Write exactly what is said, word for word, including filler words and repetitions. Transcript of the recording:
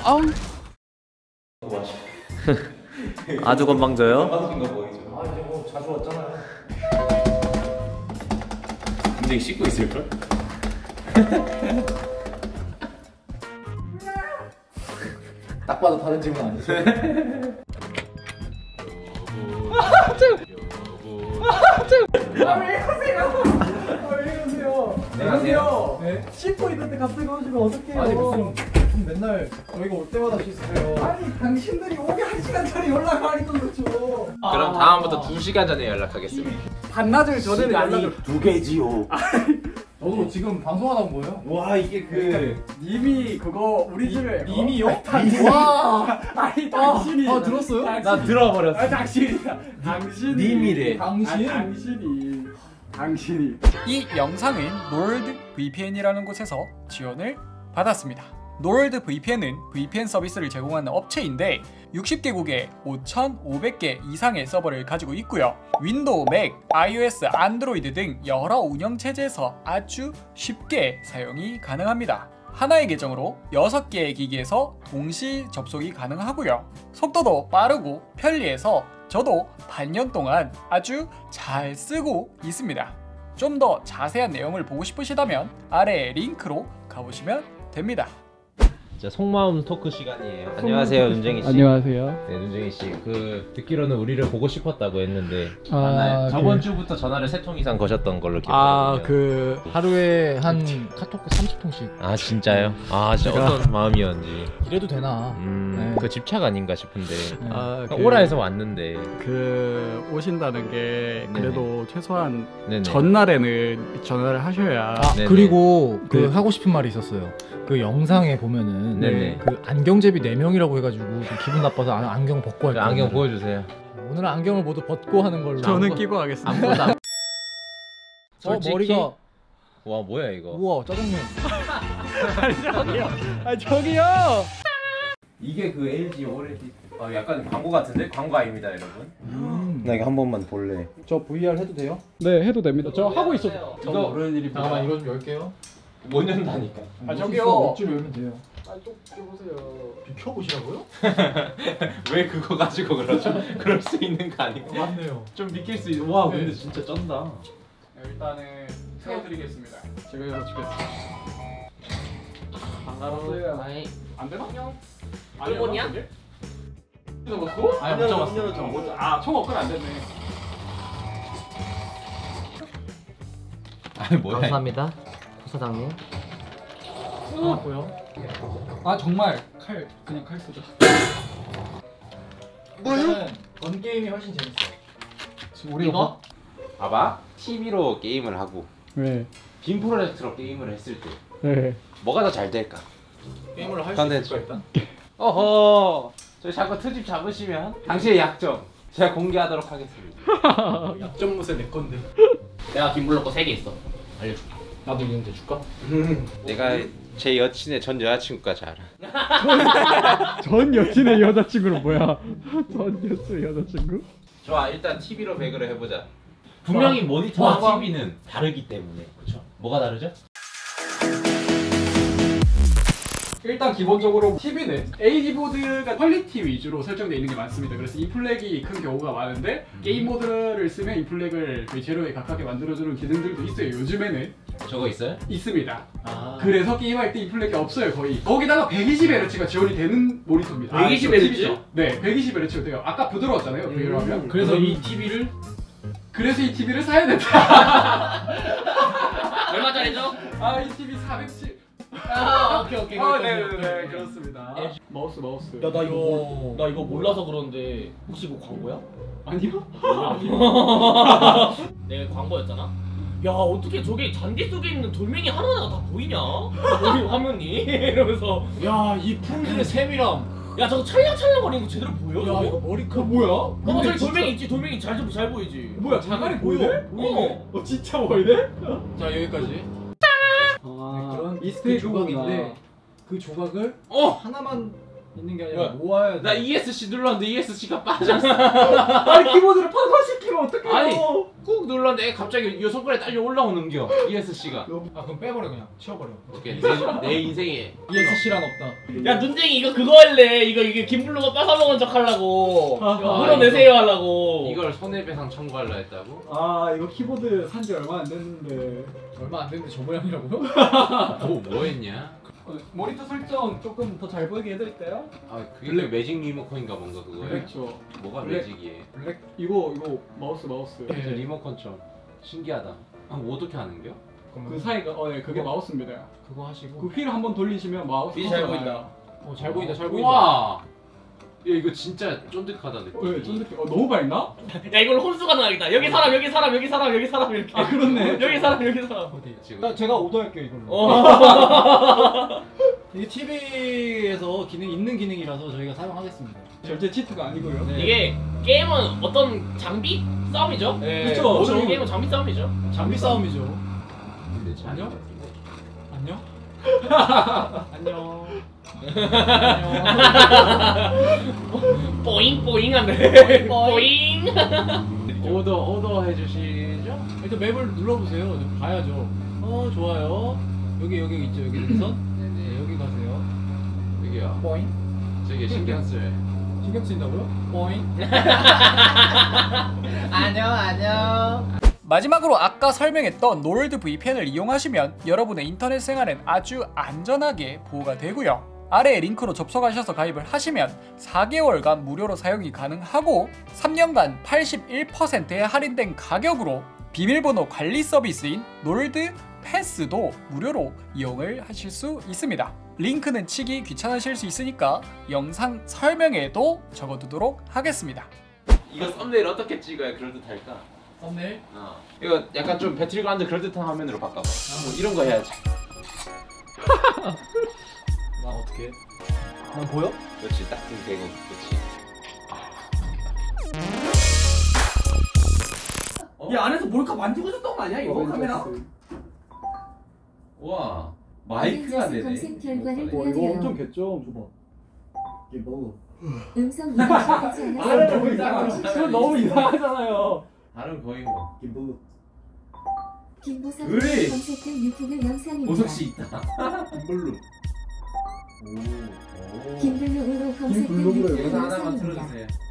아우. 아주 건방져요? 아 이제 뭐 자주 왔잖아요. 굉장히 씻고 있을걸? 딱 봐도 다른 집은 아니지. 아 왜 이러세요? 아 왜 이러세요? 안녕하세요. 네? 씻고 있는데 갑자기 오시면 어떡해요? 아니 무슨 맨날 저희가 올 때마다 씻으세요. 아니 당신들이 오기 한 시간 전에 연락하니까 그렇죠. 그럼 다음부터 두 시간 전에 연락하겠습니다. 반나절 전에는 연락을 두 개지요. 저도 지금 방송하다 온 거예요. 와 이게 그 님이 그거 우리 집에 님이요? 어? 당신 와 아니 당신이 아 들었어요? 당신. 나 들어버렸어. 아 당신이야. 당신이 님이래. 당신? 아, 당신이 당신이 이 영상은 노월드 브이피엔이라는 곳에서 지원을 받았습니다. 노월드 브이피엔은 브이피엔 서비스를 제공하는 업체인데 육십 개국에 오천오백 개 이상의 서버를 가지고 있고요. 윈도우, 맥, iOS, 안드로이드 등 여러 운영체제에서 아주 쉽게 사용이 가능합니다. 하나의 계정으로 여섯 개의 기기에서 동시 접속이 가능하고요. 속도도 빠르고 편리해서 저도 반년 동안 아주 잘 쓰고 있습니다. 좀 더 자세한 내용을 보고 싶으시다면 아래 링크로 가보시면 됩니다. 자, 속마음 토크 시간이에요. 안녕하세요, 눈쟁이 씨. 안녕하세요. 네, 눈쟁이 씨. 그 듣기로는 우리를 보고 싶었다고 했는데 아, 맞나요? 저번 그- 주부터 전화를 세 통 이상 거셨던 걸로 아, 기억하거든요. 그 하루에 한 카톡 삼십 통씩. 아 진짜요? 아 진짜 제가- 어떤 마음이었는지. 이래도 되나? 음, 네. 그 집착 아닌가 싶은데. 아, 그- 오라에서 왔는데. 그 오신다는 게 그래도 최소한 네네. 전날에는 전화를 하셔야. 아 네네. 그리고 그 네. 하고 싶은 말이 있었어요. 그 영상에 보면은 네네. 그 안경제비 네 명이라고 해가지고 좀 기분 나빠서 안- 안경 벗고 그 할까. 안경 보여주세요. 오늘은 안경을 모두 벗고 하는 걸로. 저는 아무것도- 끼고 하겠습니다. 아무것도 안. 어 솔직히- 머리가 와 뭐야 이거? 우와 짜장면. 저기요. 아 저기요. 이게 그 엘지 오레디. 아 약간 광고 같은데? 광고 아닙니다 여러분. 음. 나 이거 한 번만 볼래. 저 브이알 해도 돼요? 네 해도 됩니다. 저 하고 있어요. 이거 모르는 일입니다. 잠깐만 이거 좀 열게요. 못 연다니까. 아 저기요. 옆줄 열면 돼요. 아좀 켜보세요. 켜보시라고요? 왜 그거 가지고 그러죠? 그럴 수 있는 거 아니고. 맞네요. 좀 믿길 수 있. 와 네. 근데 진짜 쩐다. 일단은 세워드리겠습니다. 제가 열어주겠습니다. 반가워요. 안 되나? 일본이야? 잡았어? 아니 못 잡았어. 아, 총 없건 안 됐네. 아니 뭐야? 감사합니다, 부사장님. 고마워요. 아, 정말 칼 그냥 칼 쓰자. 뭐요? 건 게임이 훨씬 재밌어. 지금 우리 이거? 봐봐. 티비로 게임을 하고 네. 빔 프로젝트로 게임을 했을 때 네. 뭐가 더 잘 될까? 게임을 할 수 컨텐츠. 있을까 일단? 어허. 저 자꾸 트집 잡으시면 당신의 약점 제가 공개하도록 하겠습니다. 약점 무새 내 건데. 내가 김블록 거 세 개 있어. 알려줄게. 나도 있는데 줄까? 내가 제 여친의 전 여자친구까지 알아. 전 여친의 여자친구는 뭐야? 전 여친의 여자친구? 좋아 일단 티비로 배그를 해보자. 분명히 뭐, 모니터와 티비는 다르기 때문에 그렇죠? 뭐가 다르죠? 일단 기본적으로 티비는 에이디 보드가 퀄리티 위주로 설정되어 있는 게 많습니다. 그래서 인플렉이 큰 경우가 많은데 게임 모드를 쓰면 인플렉을 거의 제로에 가깝게 만들어주는 기능들도 있어요. 요즘에는 저거 있어요? 있습니다. 아. 그래서 게임할 때 인플렉이 없어요 거의. 거기다가 백이십 헤르츠가 지원이 되는 모니터입니다. 백이십 헤르츠? 아, 네, 백이십 헤르츠가 돼요. 아까 부드러웠잖아요. 비교를 하면. 그래서 이 티비를 그래서 이 티비를 사야 된다. 얼마짜리죠? 아, 이 티비 사백칠. 아, 오케이 오케이. 아, 네네네, 그렇습니다. 마우스 마우스. 야 나 이거 몰, 나 이거 몰라서 그러는데 혹시 이거 광고야? 아니요? 내가 광고였잖아. 야 어떻게 저게 잔디 속에 있는 돌멩이 하나하나가 다 보이냐? 여기 화면이 이러면서 야 이 품질의 세밀함. 야 저거 찰랑찰랑거리는 거 제대로 보여? 야 저거? 이거 머리카락 뭐야? 어 근데 저기 진짜- 돌멩이 있지. 돌멩이 잘, 잘 보이지. 뭐야, 장난이 보이네? 어. 어, 진짜 보이네? 자 여기까지. 아, 그런 이 그 스테이지 조각인데 그 조각을 어! 하나만 있는 게 아니라 모아야 돼. 나 이에스씨 눌렀는데 이에스씨가 빠졌어. 아니 키보드를 파손시키면 어떡해요? 아니 꾹 눌렀는데 갑자기 이 손가락에 딸려 올라오는겨 이에스씨가. 아 그럼 빼버려 그냥 치워버려. 어떻게 내, 내 인생에 이에스씨란 없다. 야 눈쟁이 이거 그거 할래. 이거 이게 김블루가 뺏어먹은 척 하려고. 아, 물어내세요 하려고. 이걸 손해배상 청구하려 했다고? 아 이거 키보드 산지 얼마 안 됐는데. 얼마 안 됐는데 저 모양이라고요? 뭐, 뭐 했냐? 어, 모니터 설정 조금 더 잘 보이게 해드릴까요? 아 그게 블랙 매직 리모컨인가 뭔가 그거예요? 그렇죠. 뭐가 블랙- 매직이에요? 블랙 이거 이거 마우스 마우스. 그래서 리모컨처럼 신기하다. 아, 뭐 어떻게 하는겨? 그 사이가 어 네 그게 그거- 마우스입니다. 그거 하시고. 그 휠 한번 돌리시면 마우스. 이제 잘 커서가 보인다. 나요. 어, 잘 보인다, 잘 보인다. 와. 야 이거 진짜 쫀득하다 느낌. 어, 네, 쫀득해. 어 너무 밝나? 야 이걸로 혼수가 나가겠다. 여기 사람 여기 사람 여기 사람 여기 사람 이렇게. 아 그렇네. 여기 사람 여기 사람. 어디? 지금 나 제가 오더할게요 이걸로. 어. 이게 티비에서 기능 있는 기능이라서 저희가 사용하겠습니다. 절대 치트가 아니고요. 네. 이게 게임은 어떤 장비 싸움이죠? 네. 그쵸. 모든 그쵸. 게임은 장비 싸움이죠. 장비 싸움이죠. 근데 잘 아니요? 같은데. 안녕? 안녕. 뽀잉 뽀잉하네. 뽀잉. 오더 오더 해주시죠? 일단 맵을 눌러보세요. 좀 봐야죠. 어 좋아요. 여기 여기 있죠. 여기 능선. 네, 네네. 여기 가세요. 여기요. 뽀잉. 저기 신경 쓸. 신경 쓰인다고요? 뽀잉. 안녕 안녕. 마지막으로 아까 설명했던 노르드 브이피엔을 이용하시면 여러분의 인터넷 생활은 아주 안전하게 보호가 되고요. 아래의 링크로 접속하셔서 가입을 하시면 사 개월간 무료로 사용이 가능하고 삼 년간 팔십일 퍼센트의 할인된 가격으로 비밀번호 관리 서비스인 노르드 패스도 무료로 이용을 하실 수 있습니다. 링크는 치기 귀찮으실 수 있으니까 영상 설명에도 적어두도록 하겠습니다. 이거 썸네일 어떻게 찍어야 그럴듯할까? 썸네일. 어. 이거 약간 좀 배틀그라운드 그럴듯한 화면으로 바꿔봐. 뭐 이런 거 해야지. 나 어떻게? 난 보여? 그렇지 딱 되고 그렇지. 어? 야 안에서 몰카 만지고 있었던 거 아니야 이거 카메라? 와 마이크가 되네. 검색 결과를 어, 이거 보여드려요. 엄청 개점 줘봐. 이게 너무 음성 인식하지 아, 않아서 너무 이상하잖아. 그건 너무 이상하잖아요. 다른 거의 뭐 기분 김보석 의리! 검색한 유튜브 영상입니다. 보석씨 있다. 별로. 오. 김블루로 검색한 김블루로 유튜브 영상 하나만 영상입니다. 틀어주세요.